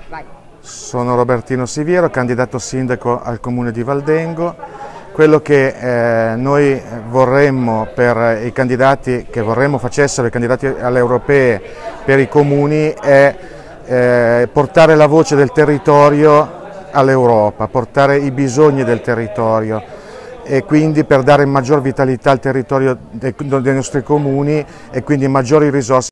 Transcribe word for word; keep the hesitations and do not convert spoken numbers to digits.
Vai. Sono Robertino Siviero, candidato sindaco al comune di Valdengo. Quello che eh, noi vorremmo per i candidati, che vorremmo facessero i candidati alle europee per i comuni è eh, portare la voce del territorio all'Europa, portare i bisogni del territorio e quindi per dare maggior vitalità al territorio dei, dei nostri comuni e quindi maggiori risorse